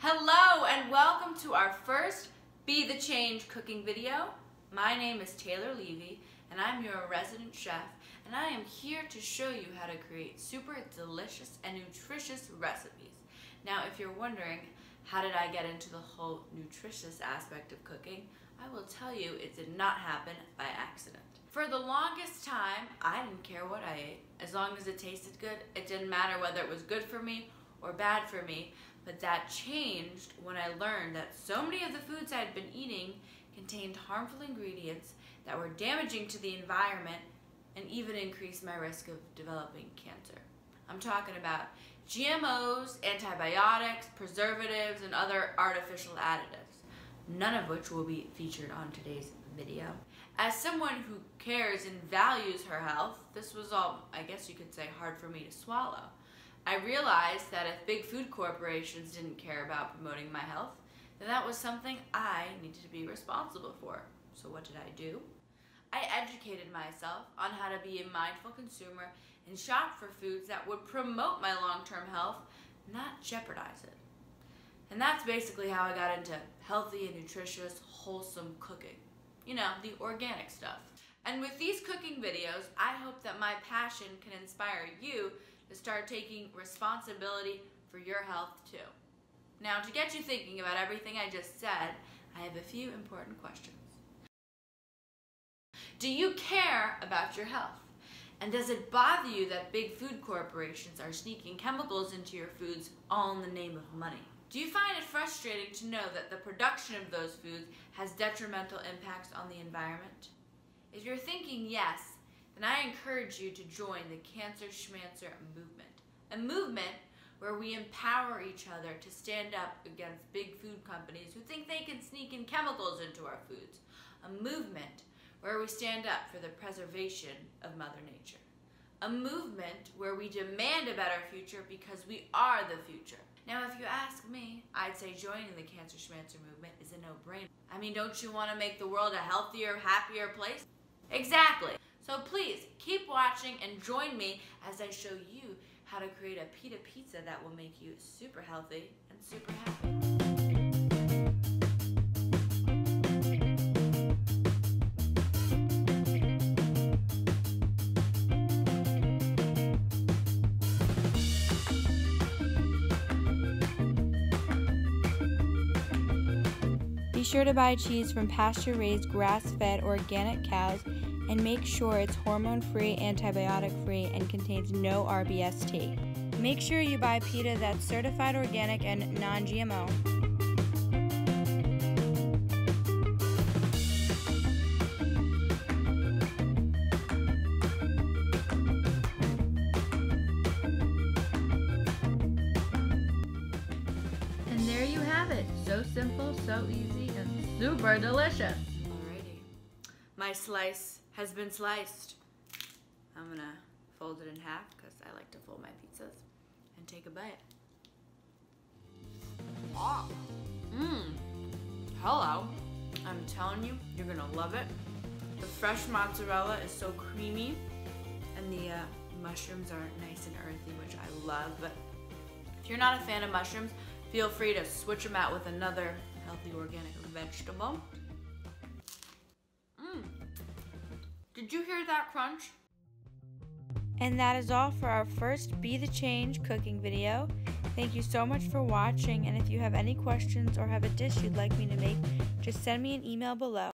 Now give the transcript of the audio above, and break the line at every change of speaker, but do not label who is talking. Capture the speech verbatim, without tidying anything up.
Hello and welcome to our first Be the Change cooking video. My name is Taylor Levy and I'm your resident chef, and I am here to show you how to create super delicious and nutritious recipes. Now if you're wondering, how did I get into the whole nutritious aspect of cooking? I will tell you, it did not happen by accident. For the longest time, I didn't care what I ate. As long as it tasted good, it didn't matter whether it was good for me or bad for me. But that changed when I learned that so many of the foods I had been eating contained harmful ingredients that were damaging to the environment and even increased my risk of developing cancer. I'm talking about G M Os, antibiotics, preservatives, and other artificial additives, none of which will be featured on today's video. As someone who cares and values her health, this was all, I guess you could say, hard for me to swallow. I realized that if big food corporations didn't care about promoting my health, then that was something I needed to be responsible for. So what did I do? I educated myself on how to be a mindful consumer and shop for foods that would promote my long-term health, not jeopardize it. And that's basically how I got into healthy and nutritious, wholesome cooking. You know, the organic stuff. And with these cooking videos, I hope that my passion can inspire you to start taking responsibility for your health too. Now, to get you thinking about everything I just said, I have a few important questions. Do you care about your health? And does it bother you that big food corporations are sneaking chemicals into your foods all in the name of money? Do you find it frustrating to know that the production of those foods has detrimental impacts on the environment? If you're thinking yes, then I encourage you to join the Cancer Schmancer movement, a movement where we empower each other to stand up against big food companies who think they can sneak in chemicals into our foods, a movement where we stand up for the preservation of Mother Nature, a movement where we demand a better future because we are the future. Now, if you ask me, I'd say joining the Cancer Schmancer movement is a no-brainer. I mean, don't you want to make the world a healthier, happier place? Exactly. So please, keep watching and join me as I show you how to create a pita pizza that will make you super healthy and super happy.
Be sure to buy cheese from pasture-raised, grass-fed, organic cows, and make sure it's hormone-free, antibiotic-free, and contains no R B S T. Make sure you buy pita that's certified organic and non G M O.
And there you have it. So simple, so easy, and super delicious. Alrighty. My slice has been sliced. I'm gonna fold it in half because I like to fold my pizzas and take a bite. Ah. Mmm. Hello. I'm telling you, you're gonna love it. The fresh mozzarella is so creamy, and the uh, mushrooms are nice and earthy, which I love. But if you're not a fan of mushrooms, feel free to switch them out with another healthy organic vegetable. Mmm. Did you hear that crunch?
And that is all for our first Be the Change cooking video. Thank you so much for watching, and if you have any questions or have a dish you'd like me to make, just send me an email below.